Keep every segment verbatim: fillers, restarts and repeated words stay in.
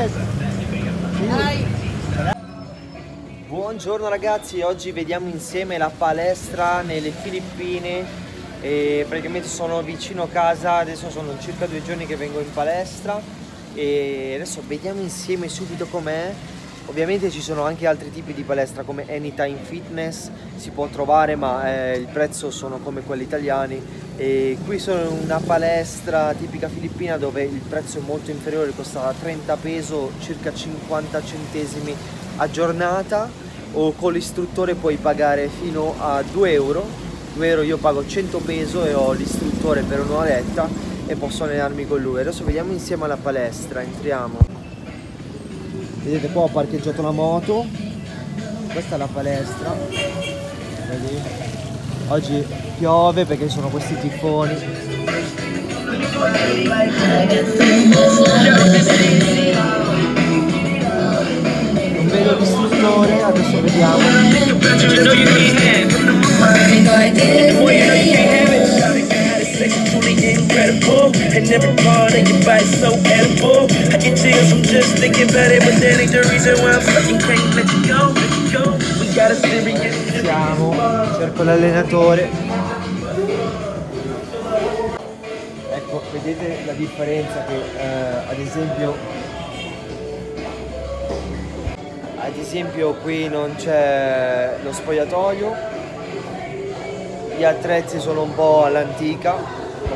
Buongiorno ragazzi, oggi vediamo insieme la palestra nelle Filippine e praticamente sono vicino casa, adesso sono circa due giorni che vengo in palestra e adesso vediamo insieme subito com'è. Ovviamente ci sono anche altri tipi di palestra come Anytime Fitness, si può trovare, ma eh, il prezzo sono come quelli italiani. E qui sono in una palestra tipica filippina dove il prezzo è molto inferiore, costa trenta peso, circa cinquanta centesimi a giornata, o con l'istruttore puoi pagare fino a due euro. due euro io pago cento peso e ho l'istruttore per un'oretta e posso allenarmi con lui. Adesso vediamo insieme alla palestra, entriamo. Vedete qua ho parcheggiato la moto, questa è la palestra. Vedi? Oggi piove perché sono questi tifoni. Non vedo l'istruttore, adesso vediamo. And every part of your body's so edible. I get chills from just thinking about it, but that ain't the reason why I'm fucking can't let you go, let you go. We got a serious. Siamo, cerco l'allenatore. Ecco, vedete la differenza che eh, ad esempio ad esempio qui non c'è lo spogliatoio, gli attrezzi sono un po' all'antica.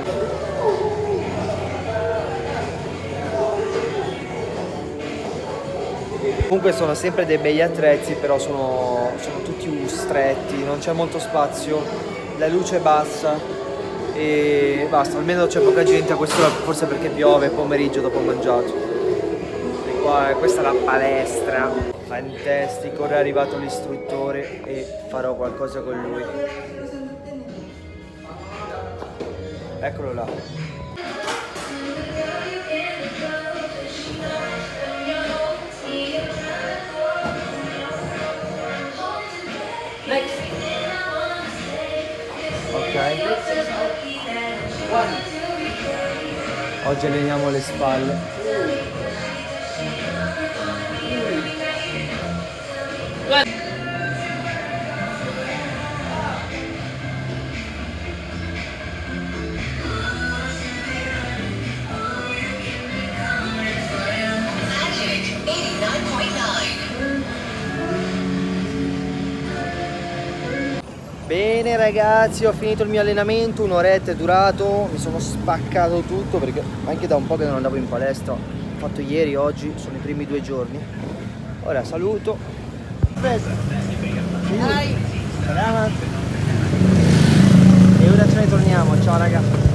Comunque sono sempre dei begli attrezzi, però sono, sono tutti stretti, non c'è molto spazio, la luce è bassa e basta, almeno c'è poca gente a quest'ora, forse perché piove, pomeriggio dopo mangiato. E qua, questa è la palestra, fantastico, ora è arrivato l'istruttore e farò qualcosa con lui. Eccolo là. Ok, oggi alleniamo le spalle. Bene ragazzi, ho finito il mio allenamento, un'oretta è durato, mi sono spaccato tutto perché anche da un po' che non andavo in palestra, ho fatto ieri, oggi, sono i primi due giorni. Ora saluto. E ora ce ne torniamo, ciao ragazzi.